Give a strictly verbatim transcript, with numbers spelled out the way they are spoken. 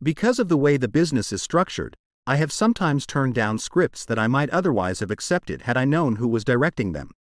Because of the way the business is structured, I have sometimes turned down scripts that I might otherwise have accepted had I known who was directing them.